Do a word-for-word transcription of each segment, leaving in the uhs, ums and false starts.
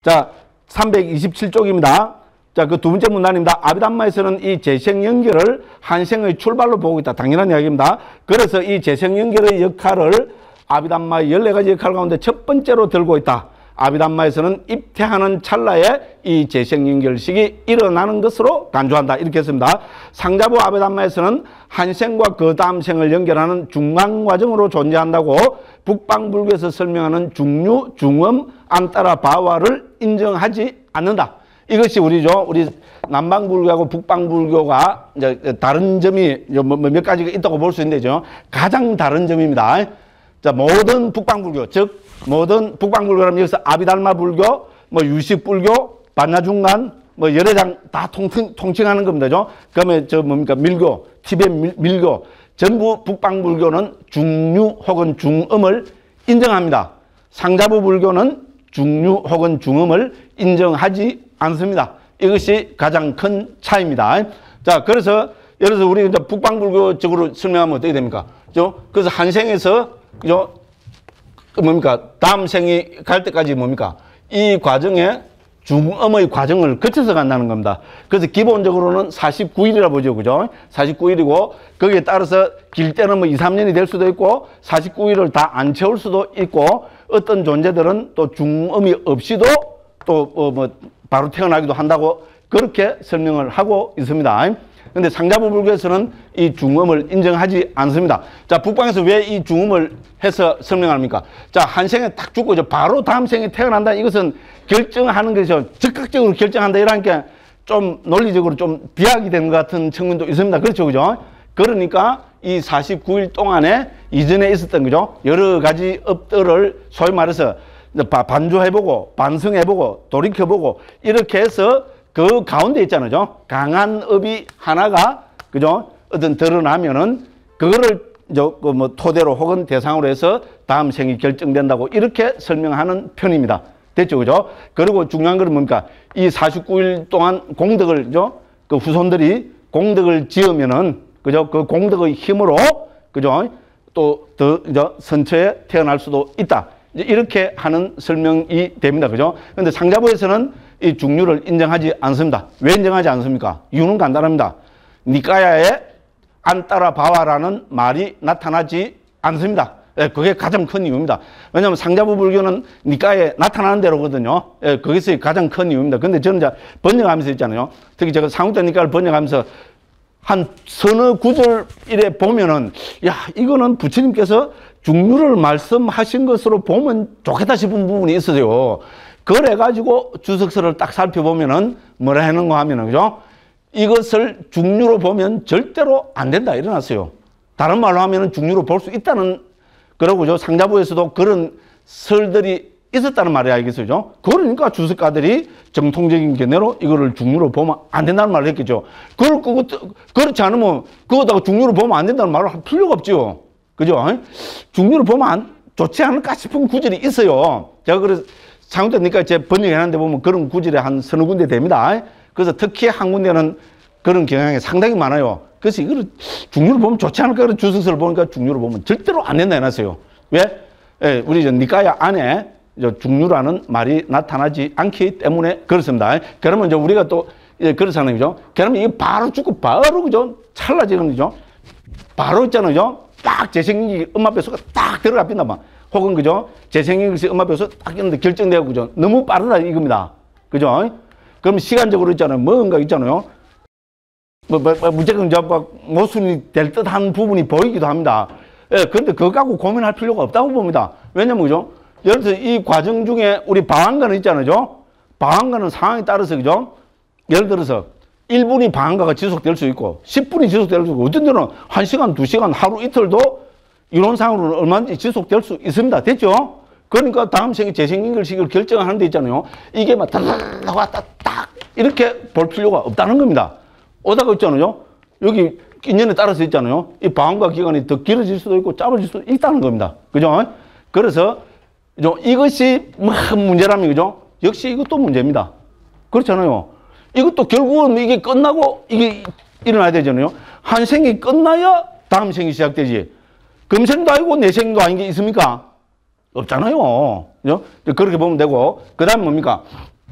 자, 삼백이십칠 쪽입니다. 자, 그 두 번째 문단입니다. 아비담마에서는 이 재생 연결을 한생의 출발로 보고 있다. 당연한 이야기입니다. 그래서 이 재생 연결의 역할을 아비담마의 열네 가지 역할 가운데 첫 번째로 들고 있다. 아비담마에서는 입퇴하는 찰나에 이 재생 연결식이 일어나는 것으로 간주한다. 이렇게 했습니다. 상자부 아비담마에서는 한생과 그 다음 생을 연결하는 중간 과정으로 존재한다고 북방불교에서 설명하는 중류, 중음, 안따라, 바와를 인정하지 않는다. 이것이 우리죠. 우리 남방불교하고 북방불교가 이제 다른 점이 몇 가지가 있다고 볼 수 있는데죠. 가장 다른 점입니다. 자, 모든 북방불교, 즉 모든 북방불교라면 여기서 아비달마 불교, 뭐 유식불교, 반야중간, 뭐 여러 장 다 통칭, 통칭하는 겁니다. 그러면 저 뭡니까 밀교, 티벳 밀, 밀교, 전부 북방불교는 중류 혹은 중음을 인정합니다. 상자부 불교는 중류 혹은 중음을 인정하지 않습니다. 이것이 가장 큰 차이입니다. 자, 그래서 예를 들어서 우리 이제 북방불교적으로 설명하면 어떻게 됩니까? 그죠? 그래서 한 생에서 그죠? 뭡니까? 다음 생이 갈 때까지 뭡니까? 이 과정에 중음의 과정을 거쳐서 간다는 겁니다. 그래서 기본적으로는 사십구 일이라 보죠. 그죠? 사십구 일이고, 거기에 따라서 길 때는 뭐 이, 삼 년이 될 수도 있고, 사십구 일을 다 안 채울 수도 있고, 어떤 존재들은 또 중음이 없이도 또 뭐 바로 태어나기도 한다고 그렇게 설명을 하고 있습니다. 근데 상자부 불교에서는 이 중음을 인정하지 않습니다. 자, 북방에서 왜 이 중음을 해서 설명합니까? 자, 한 생에 딱 죽고 이제 바로 다음 생에 태어난다. 이것은 결정하는 것이죠. 적극적으로 결정한다. 이러니까 좀 논리적으로 좀 비약이 되는 것 같은 측면도 있습니다. 그렇죠. 그죠? 그러니까 이 사십구 일 동안에 이전에 있었던 거죠. 여러 가지 업들을 소위 말해서 반주해보고, 반성해보고, 돌이켜보고, 이렇게 해서 그 가운데 있잖아요. 강한 업이 하나가, 그죠? 어떤 드러나면은, 그거를, 저, 그 뭐, 토대로 혹은 대상으로 해서 다음 생이 결정된다고 이렇게 설명하는 편입니다. 됐죠? 그죠? 그리고 중요한 건 뭡니까? 이 사십구 일 동안 공덕을, 죠? 그 후손들이 공덕을 지으면은, 그죠? 그 공덕의 힘으로, 그죠? 또, 더, 저, 선처에 태어날 수도 있다. 이렇게 하는 설명이 됩니다. 그죠? 근데 상자부에서는 이 중류를 인정하지 않습니다. 왜 인정하지 않습니까? 이유는 간단합니다. 니까야에 안따라 바와라는 말이 나타나지 않습니다. 예, 그게 가장 큰 이유입니다. 왜냐하면 상자부 불교는 니까에 나타나는 대로거든요. 예, 그것이 가장 큰 이유입니다. 근데 저는 이제 번역하면서 있잖아요. 특히 제가 상우대 니까를 번역하면서 한 서너 구절 이래 보면은, 야, 이거는 부처님께서 중류를 말씀하신 것으로 보면 좋겠다 싶은 부분이 있어요. 그래가지고 주석서를 딱 살펴보면은 뭐라 하는가 하면은, 그죠? 이것을 중류로 보면 절대로 안 된다. 일어났어요. 다른 말로 하면은 중류로 볼 수 있다는, 그러고 저 상자부에서도 그런 설들이 있었다는 말이 알겠어요. 그러니까 주석가들이 정통적인 견해로 이거를 중류로 보면 안 된다는 말을 했겠죠. 그걸, 그것, 그렇지 않으면 그거다가 중류로 보면 안 된다는 말을 할 필요가 없죠. 그죠? 중류로 보면 안, 좋지 않을까 싶은 구절이 있어요. 제가 그래서 상우대니까 제 번역해놨는데 보면 그런 구절이 한 서너 군데 됩니다. 그래서 특히 한 군데는 그런 경향이 상당히 많아요. 그래서 이거를 중류로 보면 좋지 않을까 그런 주석서를 보니까 중류로 보면 절대로 안 된다 해놨어요. 왜? 예, 우리 저 니까야 안에 중류라는 말이 나타나지 않기 때문에 그렇습니다. 그러면 이제 우리가 또 예, 그렇잖아요. 그죠? 그러면 이게 바로 죽고 바로 그죠? 찰나지는 거죠? 바로 있잖아요. 딱 재생기 엄마 뱃속에 딱 들어가 빈다 막. 혹은 그죠? 재생기 엄마 뱃속에 딱 있는데 결정되고 그죠? 너무 빠르다 이겁니다. 그죠? 그럼 시간적으로 있잖아요. 뭔가 있잖아요. 뭐, 뭐, 뭐 무조건 모순이 될 듯한 부분이 보이기도 합니다. 예, 그런데 그거 갖고 고민할 필요가 없다고 봅니다. 왜냐면 그죠? 예를 들어서 이 과정 중에 우리 방한가는 있잖아요. 방한가는 상황에 따라서 그죠? 예를 들어서 일 분이 방한가가 지속될 수 있고 십 분이 지속될 수 있고 어떤 데는 한 시간, 두 시간, 하루 이틀도 이론상으로는 얼마든지 지속될 수 있습니다. 됐죠? 그러니까 다음 생에 재생연결식을 결정하는 데 있잖아요. 이게 막 다다다다 왔다 딱 이렇게 볼 필요가 없다는 겁니다. 오다가 있잖아요. 여기 인연에 따라서 있잖아요. 이 방한가 기간이 더 길어질 수도 있고 짧아질 수도 있다는 겁니다. 그죠? 그래서 이것이 뭐 문제라면 그죠? 역시 이것도 문제입니다. 그렇잖아요. 이것도 결국은 이게 끝나고 이게 일어나야 되잖아요. 한 생이 끝나야 다음 생이 시작되지. 금생도 아니고 내생도 아닌 게 있습니까? 없잖아요. 그죠? 그렇게 보면 되고. 그 다음에 뭡니까?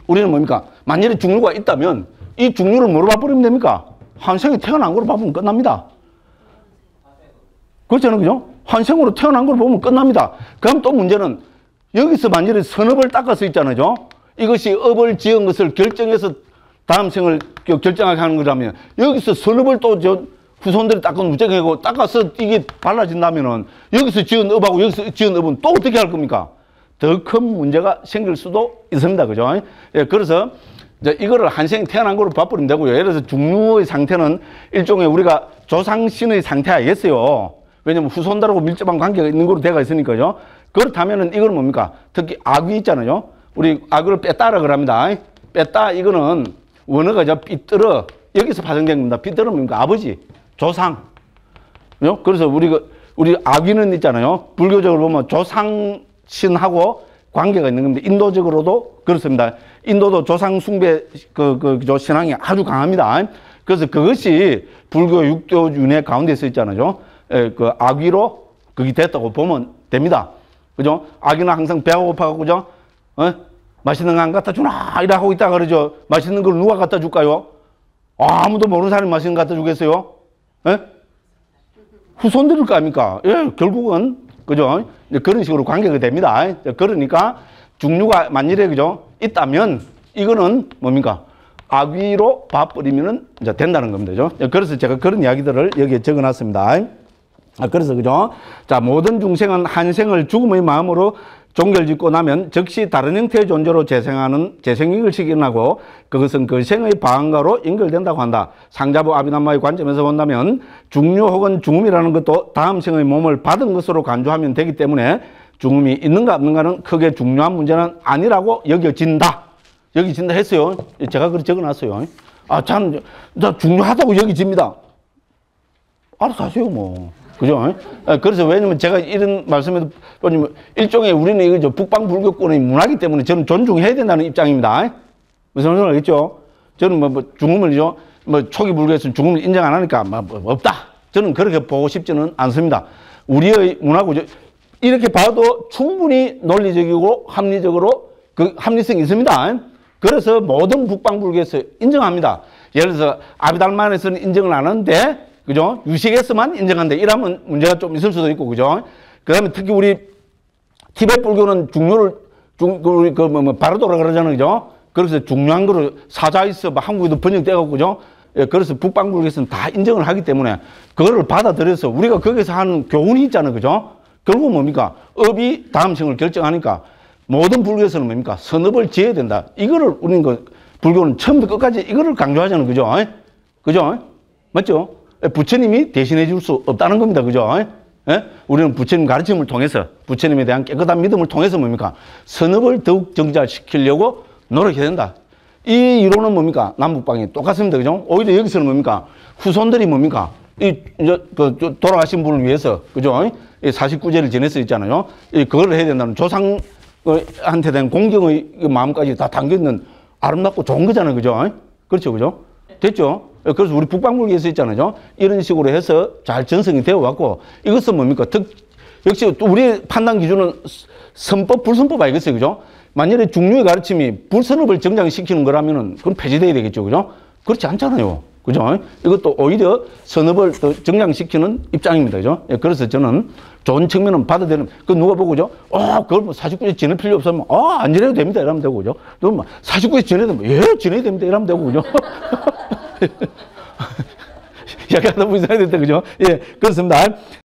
우리는 뭡니까? 만일에 중류가 있다면 이 중류를 뭐로 바꿔버리면 됩니까? 한생이 태어난 거로 바꾸면 끝납니다. 그렇잖아요. 그죠? 한생으로 태어난 걸 보면 끝납니다. 그럼 또 문제는 여기서 만일에 선업을 닦아서 있잖아요. 이것이 업을 지은 것을 결정해서 다음 생을 결정하게 하는 거라면 여기서 선업을 또 저 후손들이 닦은 무정하고 닦아서 이게 발라진다면은 여기서 지은 업하고 여기서 지은 업은 또 어떻게 할 겁니까? 더 큰 문제가 생길 수도 있습니다. 그죠? 예, 그래서 이제 이거를 한생이 태어난 거로 바꾸면 되고요. 예를 들어서 중류의 상태는 일종의 우리가 조상신의 상태 아니겠어요? 왜냐면 후손들하고 밀접한 관계가 있는 거로 되어 있으니까요. 그렇다면은 이거는 뭡니까? 특히 악귀 있잖아요. 우리 악귀를 뺐다라 그럽니다. 뺐다 이거는 원어가 저 삐뚤어 여기서 파생된 겁니다. 삐뚤어 뭡니까? 아버지, 조상. 그래서 우리 우리 악귀는 있잖아요. 불교적으로 보면 조상신하고 관계가 있는 겁니다. 인도적으로도 그렇습니다. 인도도 조상 숭배 그, 그, 그 신앙이 아주 강합니다. 그래서 그것이 불교 육교 윤회 가운데 서 있잖아요. 에, 그 악귀로 그게 됐다고 보면 됩니다. 그죠? 악귀는 항상 배가 고파가지고, 그죠? 어? 맛있는 거 안 갖다 주나? 이라고 있다 그러죠. 맛있는 걸 누가 갖다 줄까요? 아무도 모르는 사람이 맛있는 거 갖다 주겠어요? 에? 후손들일 거 아닙니까? 예, 결국은, 그죠? 그런 식으로 관계가 됩니다. 그러니까 중류가 만일에, 그죠? 있다면 이거는 뭡니까? 악귀로 봐버리면 이제 된다는 겁니다. 그죠? 그래서 제가 그런 이야기들을 여기에 적어 놨습니다. 아, 그래서, 그죠? 자, 모든 중생은 한생을 죽음의 마음으로 종결짓고 나면 즉시 다른 형태의 존재로 재생하는 재생익을 일어나고 그것은 그 생의 방가로 연결된다고 한다. 상자부 아비담마의 관점에서 본다면 중류 혹은 중음이라는 것도 다음 생의 몸을 받은 것으로 간주하면 되기 때문에 중음이 있는가 없는가는 크게 중요한 문제는 아니라고 여겨진다. 여겨진다 했어요. 제가 그렇게 적어놨어요. 아, 참, 나 중요하다고 여겨집니다. 알아서 하세요, 뭐. 그죠? 그래서 왜냐면 제가 이런 말씀에도 일종의 우리는 이거 북방불교권의 문화이기 때문에 저는 존중해야 된다는 입장입니다. 무슨 말인지 알겠죠? 저는 뭐, 뭐 중음을요, 뭐 초기 불교에서는 중음을 인정 안 하니까 뭐, 뭐 없다. 저는 그렇게 보고 싶지는 않습니다. 우리의 문화고 이렇게 봐도 충분히 논리적이고 합리적으로 그 합리성이 있습니다. 그래서 모든 북방불교에서 인정합니다. 예를 들어서 아비달만에서는 인정을 안 하는데 그죠? 유식에서만 인정한다. 이러면 문제가 좀 있을 수도 있고, 그죠? 그 다음에 특히 우리 티베트 불교는 중요를, 중, 그, 그, 뭐, 뭐, 바르도라 그러잖아요. 그죠? 그래서 중요한 거를 사자에서 막 한국에도 번역되고, 그죠? 예, 그래서 북방불교에서는 다 인정을 하기 때문에 그거를 받아들여서 우리가 거기서 하는 교훈이 있잖아요. 그죠? 결국 뭡니까? 업이 다음 생을 결정하니까 모든 불교에서는 뭡니까? 선업을 지어야 된다. 이거를 우리는 그 불교는 처음부터 끝까지 이거를 강조하잖아요. 그죠? 그죠? 맞죠? 부처님이 대신해 줄 수 없다는 겁니다. 그죠? 예? 우리는 부처님 가르침을 통해서 부처님에 대한 깨끗한 믿음을 통해서 뭡니까? 선업을 더욱 정자시키려고 노력해야 된다. 이 이론은 뭡니까? 남북방이 똑같습니다. 그죠? 오히려 여기서는 뭡니까? 후손들이 뭡니까? 이, 이제, 그, 돌아가신 분을 위해서, 그죠? 이 사십구 제를 지내서 있잖아요. 이, 그걸 해야 된다는 조상한테 대한 공경의 마음까지 다 담겨있는 아름답고 좋은 거잖아요. 그죠? 그렇죠. 그죠? 됐죠? 그래서 우리 북방불교에서 있잖아요. 이런 식으로 해서 잘 전승이 되어 왔고, 이것은 뭡니까? 특, 역시 또 우리 판단 기준은 선법, 불선법 아니겠어요? 그죠? 만약에 중류의 가르침이 불선업을 정장시키는 거라면은 그건 폐지돼야 되겠죠. 그죠? 그렇지 않잖아요. 그죠? 이것도 오히려 선업을 더 정장시키는 입장입니다. 그죠? 예, 그래서 저는 좋은 측면은 받아들이는, 그 누가 보고, 그죠? 어, 그걸 뭐 사십구 세 지낼 필요 없으면, 어, 안 지내도 됩니다. 이러면 되고, 그죠? 또 사십구 세 지내도, 뭐, 예, 지내야 됩니다. 이러면 되고, 그죠? 약간 너무 이상했는데, 그죠? 예, 그렇습니다.